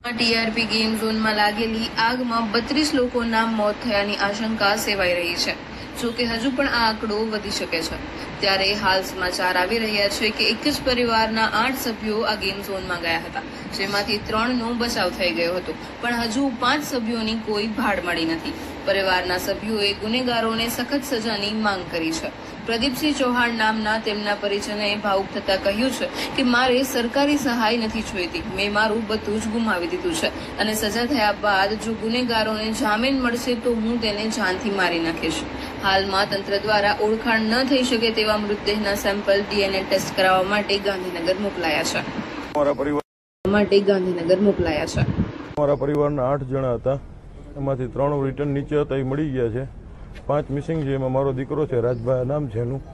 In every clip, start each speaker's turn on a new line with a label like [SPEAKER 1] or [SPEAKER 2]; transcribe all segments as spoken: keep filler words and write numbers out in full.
[SPEAKER 1] TRP game ઝોનમાં લાગેલી આગમાં બત્રીસ લોકોના મોત થયાની આશંકા સેવાઈ રહી છે. જોકે હજુ પણ આ આંકડો વધી શકે છે. ત્યારે હાલ સમાચાર આવી રહ્યા છે કે એક જ પરિવારના આઠ સભ્યો આ ગેમ ઝોનમાં ગયા હતા, જેમાંથી ત્રણનો બચાવ થઈ ગયો હતો, પણ હજુ પાંચ સભ્યોની કોઈ ભાડ મળી નથી. પરિવારના સભ્યોએ ગુનેગારોને સખત સજાની માંગ કરી છે. પ્રદીપસિંહ ચૌહાણ નામના તેમના પરિજનોએ ભાવુક થતા કહ્યું છે કે મારે સરકારી સહાય નથી જોઈતી, મેં મારું બધું જ ગુમાવી દીધું છે અને સજા થયા બાદ જો ગુનેગારોને જામીન મળશે તો હું તેને જાનથી મારી નાખીશ. હાલમાં તંત્ર દ્વારા ઓળખાણ ન થઈ શકે તેવા મૃતદેહના સેમ્પલ ડીએનએ ટેસ્ટ કરાવવા માટે ગાંધીનગર મોકલાયા છે.
[SPEAKER 2] અમારા પરિવાર
[SPEAKER 1] માટે ગાંધીનગર મોકલાયા છે.
[SPEAKER 2] અમારા પરિવારના આઠ જણા હતા, એમાંથી ત્રણ રિટર્ન નીચે હતા, એ મળી ગયા છે. પાંચ મિસિંગ છે. એમાં મારો દીકરો છે, રાજભાઈ નામ છે એનું.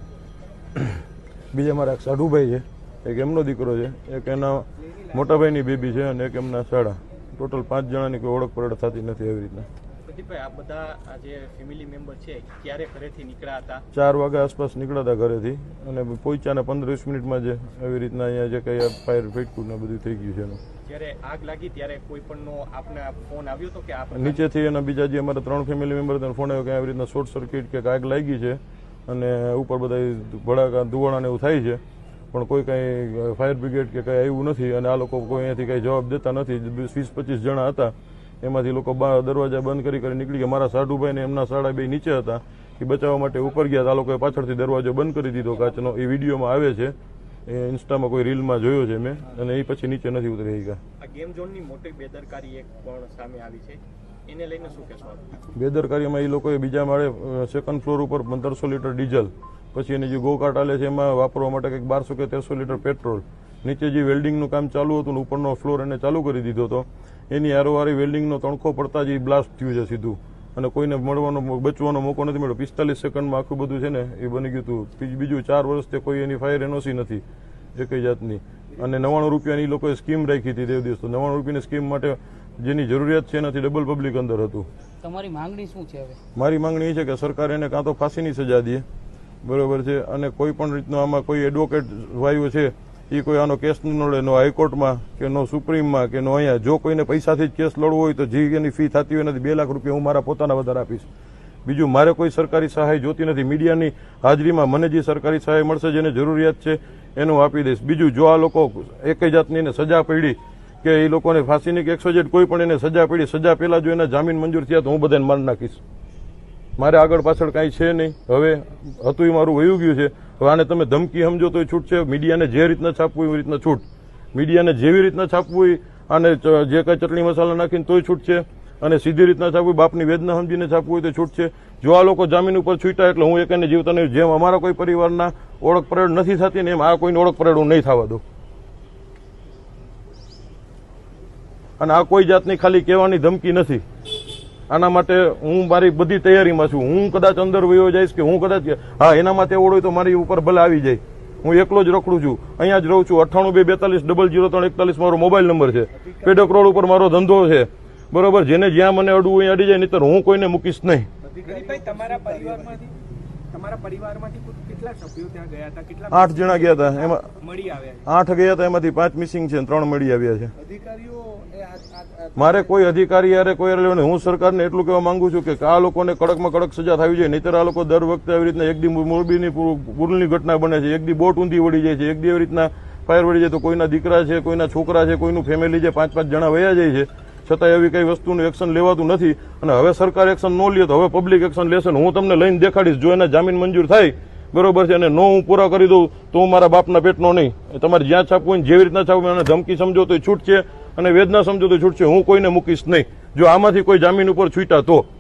[SPEAKER 2] બીજા મારા એક સાઢુભાઈ છે, એક એમનો દીકરો છે, એક એના મોટાભાઈની બેબી છે અને એક એમના સાડા. ટોટલ પાંચ જણાની કોઈ ઓળખ પરખ થતી નથી. એવી રીતના
[SPEAKER 3] પ્રદીપભાઈ, આ બધા જે ફેમિલી મેમ્બર છે ક્યારે ઘરેથી નીકળ્યા હતા?
[SPEAKER 2] ચાર વાગ્યા આસપાસ નીકળ્યા હતા ઘરેથી અને પહોંચ્યા ને પંદર વીસ મિનિટમાં જ એવી રીતના અહીંયા જે કઈ ફાયર ફેટકું ને બધું થઈ ગયું છે એનું.
[SPEAKER 3] જ્યારે આગ લાગી ત્યારે કોઈ પણ નો આપને ફોન આવ્યો હતો કે આપ
[SPEAKER 2] નીચેથી એના બીજા જે અમારા ત્રણ ફેમિલી મેમ્બર હતા ફોન આવ્યો કે આવી રીતના શોર્ટ સર્કિટ કે આગ લાગી છે અને ઉપર બધા ભડાકા ધુવાણા ને એવું થાય છે, પણ કોઈ કઈ ફાયર બ્રિગેડ કે કઈ આવ્યું નથી અને આ લોકો કોઈ અહીંયાથી કઈ જવાબ દેતા નથી. વીસ પચીસ જણા હતા, એમાંથી લોકો દરવાજા બંધ કરી કરી નીકળી ગયા. મારા સાઢુભાઈ ને એમના સાડા બે નીચે હતા, એ બચાવવા માટે ઉપર ગયા. આ લોકોએ પાછળથી દરવાજો બંધ કરી દીધો કાચનો. એ વિડીયોમાં આવે છે, એ ઇન્સ્ટામાં કોઈ રીલમાં જોયો છે મેં, અને એ પછી નીચે નથી ઉતરી ગયા.
[SPEAKER 3] આ ગેમ ઝોનની મોટી બેદરકારી એક પણ સામે આવી છે, એને લઈને શું કહેશો?
[SPEAKER 2] બેદરકારીમાં એ લોકોએ બીજા માળે સેકન્ડ ફ્લોર ઉપર પંદરસો લીટર ડીઝલ, પછી એની જે ગોકાટ આલે છે એમાં વાપરવા માટે કંઈક બારસો કે તેરસો લીટર પેટ્રોલ, નીચે જે વેલ્ડિંગનું કામ ચાલુ હતું ને ઉપરનો ફ્લોર એને ચાલુ કરી દીધો હતો. એની આરોવારી વેલ્ડિંગનો તણખો પડતા જ એ બ્લાસ્ટ થયું છે સીધું, અને કોઈને મળવાનો બચવાનો મોકો નથી મળ્યો. પિસ્તાલીસ સેકન્ડમાં આખું બધું છે ને એ બની ગયું હતું. બીજું ચાર વર્ષથી કોઈ એની ફાયર એનઓસી નથી એકઈ જાતની, અને નવ્વાણું રૂપિયાની લોકોએ સ્કીમ રાખી હતી તે દિવસ. તો નવ્વાણું રૂપિયાની સ્કીમ માટે જેની જરૂરિયાત છે એનાથી ડબલ પબ્લિક અંદર હતું.
[SPEAKER 4] તમારી માંગણી શું છે હવે?
[SPEAKER 2] મારી માંગણી એ છે કે સરકાર એને કાં તો ફાંસીની સજા દે, બરોબર છે, અને કોઈ પણ રીતનો આમાં કોઈ એડવોકેટ વાયુ છે એ કોઈ આનો કેસ ન લડે, નો હાઈકોર્ટમાં કે નો સુપ્રીમમાં કે નો અહીંયા. જો કોઈને પૈસાથી જ કેસ લડવો હોય તો જે એની ફી થતી હોય નથી, બે લાખ રૂપિયા હું મારા પોતાના વધારે આપીશ. બીજું મારે કોઈ સરકારી સહાય જોતી નથી. મીડિયાની હાજરીમાં મને જે સરકારી સહાય મળશે, જેને જરૂરિયાત છે એનું આપી દઈશ. બીજું, જો આ લોકો એક જાતની એને સજા પડી કે એ લોકોને ફાંસીની કે એકસો જેટ કોઈ પણ એને સજા પડી, સજા પહેલા જો એના જામીન મંજૂર થયા તો હું બધાને મારી નાખીશ. મારે આગળ પાછળ કાંઈ છે નહીં. હવે હતું એ મારું વયું ગયું છે. હવે આને તમે ધમકી સમજો તો છૂટ છે. મીડિયાને જે રીતના છાપવું એવી રીતના છૂટ, મીડિયાને જેવી રીતના છાપવું અને જે કઈ ચટણી મસાલા નાખીને તોય છૂટ છે, અને સીધી રીતના છાપવું, બાપની વેદના સમજીને છાપવું હોય તો છૂટ છે. જો આ લોકો જામીન ઉપર છૂટ્યા એટલે હું એકને જીવતા નહીં. જેમ અમારા કોઈ પરિવારના ઓળખ પરેડ નથી થતી ને એમ આ કોઈની ઓળખ પરેડ હું નહીં થવા દઉં. અને આ કોઈ જાતની ખાલી કહેવાની ધમકી નથી. આના માટે હું મારી બધી તૈયારીમાં છું. હું કદાચ અંદર વયો જઈશ કે હું કદાચ હા એના માટે ઓળો તો મારી ઉપર ભલે આવી જાય. હું એકલો જ રખડું છું, અહીંયા જ રહું છું. અઠ્ઠાણું બે બેતાલીસ ડબલ જીરો ત્રણ એકતાલીસ મારો મોબાઈલ નંબર છે. પેડક રોડ ઉપર મારો ધંધો છે, બરોબર. જેને જ્યાં મને અડવું અહીંયા અડી જાય, નહીતર હું કોઈને મૂકીશ નહીં.
[SPEAKER 3] તમારા પરિવારમાંથી તમારા પરિવારમાંથી કેટલા સભ્યો ત્યાં ગયા હતા? કેટલા?
[SPEAKER 2] આઠ જણા ગયા હતા. એમાં
[SPEAKER 3] મળી આવ્યા?
[SPEAKER 2] આઠ ગયા હતા, એમાંથી પાંચ મિસિંગ છે, ત્રણ મળી આવ્યા છે.
[SPEAKER 3] અધિકારીઓ
[SPEAKER 2] મારે કોઈ અધિકારી યારે કોઈ લેવું નહીં. હું સરકારને એટલું કહેવા માંગુ છું કે આ લોકોને કડકમાં કડક સજા થવી જોઈએ. નહીતર આ લોકો દર વખતે આવી રીતના એક દી મોરબીની પુલની ઘટના બને છે, એક દી બોટ ઊંધી વળી જાય છે, એક દી એવી રીતના ફાયર વળી જાય તો કોઈના દીકરા છે, કોઈના છોકરા છે, કોઈનું ફેમિલી છે, પાંચ પાંચ જણા વયા જાય છે, છતાં એવી કઈ વસ્તુનું એક્શન લેવાતું નથી. અને હવે સરકાર એક્શન ન લે તો હવે પબ્લિક એક્શન લેશે. હું તમને લઈને દેખાડીશ. જો એના જામીન મંજૂર થાય, બરોબર છે, અને નો હું પૂરા કરી દઉં તો હું મારા બાપના પેટનો નહીં. તમારે જ્યાં છાપવું હોય જેવી રીતના છાપવું, અને ધમકી સમજો તો છૂટ છે અને વેદના સમજો તો છૂટ છે. હું કોઈને મૂકીશ નહીં જો આમાંથી કોઈ જામીન ઉપર છૂટ્યા તો.